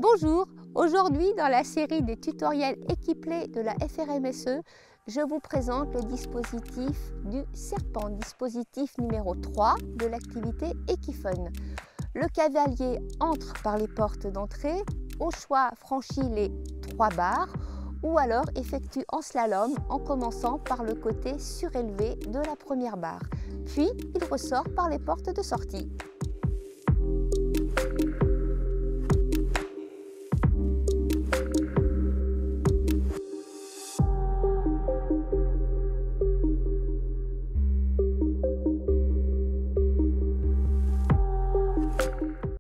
Bonjour, aujourd'hui dans la série des tutoriels équiplés de la FRMSE, je vous présente le dispositif du serpent, dispositif numéro 3 de l'activité Equifun. Le cavalier entre par les portes d'entrée, au choix franchit les 3 barres ou alors effectue en slalom en commençant par le côté surélevé de la première barre. Puis il ressort par les portes de sortie.